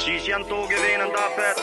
Shish janë toke vejnë në tapet.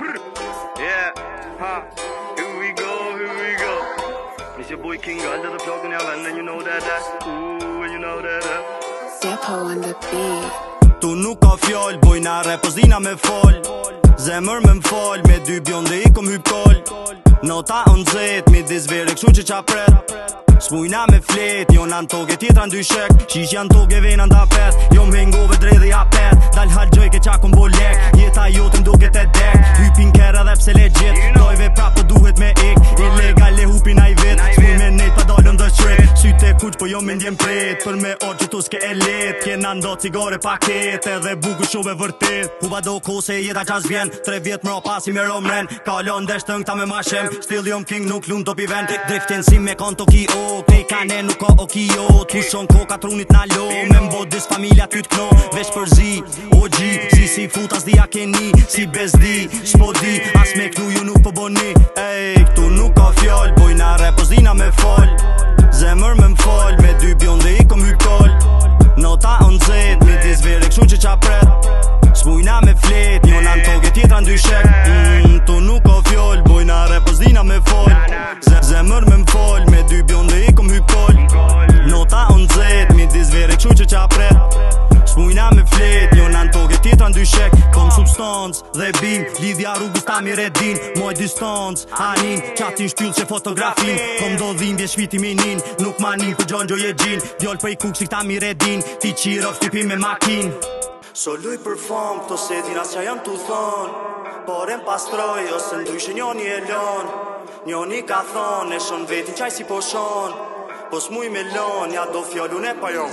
Yeah, ha, here we go, here we go. It's your boy King Gal, the plug in your hand, and you know that. Ooh, and you know that. Depo on the beat. Tu nuk ka fjall, bojna repozina me fol. Zemër me m'fol, me dy bjonde I kom hyp kol. Nota on zet, midis vere kshu që qa pret. Smujna me flet, jo në toke tjetra në dy shek. Shish janë toke vejnë në tapet, jo m'hengove dre dhe japet. Dal hal gjoj ke qa kom bo lek, jeta jotim duke te dek. Hypin kera dhe pse legjit, dojve prap po duhet me ik. Illegal e hupin a I vet, smuj me nejt pa dalën dhe shret. Syte kuq po jo me ndjem pret, për me orë që tu s'ke e let. Kena ndo cigare paket, edhe buku shumë e vërtet. Huba do kose jeta qas vjen, 3 vjet mra pasi me romren. Kalon desh tëng ta me mashem, still jom king nuk lun top I ven. Driftin si me kon Tokio, knej kane nuk ka okio. T'pushon koka trunit na lo, me mbo dis familja ty t'kno. Vesh për zi, OG, si futas dhja keni. Si bezdi, shpodi, as me knu ju nuk po boni. Ej, këtu nuk ka fjall, bojna repozina me fol. Zemër me m'fol, me dy bjonde I kom hyp kol. Nota on zet, midis vere kshu që qa pret. Smujna me flet, jo në toke tjetra në dy shek. Tu nuk ka fjall, bojna repozina me fol. Zemër me m'fol, me dy bjonde I kom hyp kol. Nota on zet, midis vere kshu që qa pret. Smujna me flet, jo në toke tjetra në dy shek. Kom substans dhe bim, lidhja rrugës ta mi redin. Moj distans, anin, qatin shtyll që fotografin. Kom do dhimbje shviti minin, nuk manin për gjon gjo je gjin. Djoll për I kuk si këta mi redin, ti qirov shtypim me makin. So luj për fam, këto setin as qa jam t'u thon. Por e m'pastroj, ose ndryshe njoni e lon. Njoni ka thon, e shon vetin qaj si po shon. Po s'muj me lon, ja do fjallun e pa jo.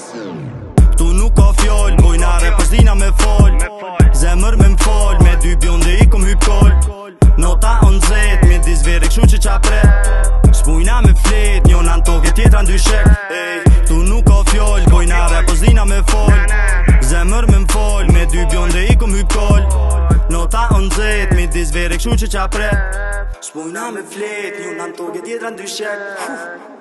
Tu nuk ka fjall, bojna repozina me fol. Zemër me m'fol, me dy bjonde I kom hyp kol. Nota on zet, midis vere kshu që qa pret. Smujna me flet, jo në toke tjetra në dy shek. Ej, tu nuk ka fjall, bojna repozina me fol. Zemër me m'fol, me dy bjonde I kom hyp kol. Nota on zet, midis vere kshu që qa pret. Smujna me flet, jo në toke tjetra në dy shek.